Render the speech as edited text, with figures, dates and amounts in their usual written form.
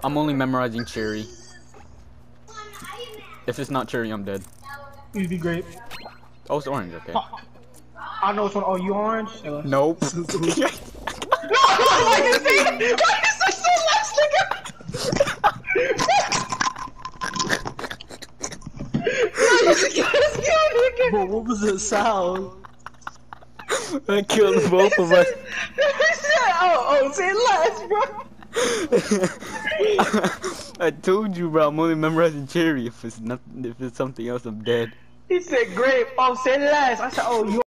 I'm only memorizing cherry. If it's not cherry, I'm dead. Easy grape. Oh, it's orange. Okay. I know which one. Oh, you orange? Nope. No, why you say so last nigga? But what was the sound? I killed both of us. Say last, bro. I told you, bro. I'm only memorizing cherry. If it's not, if it's something else, I'm dead. He said grape. Oh, say last. I said, oh, you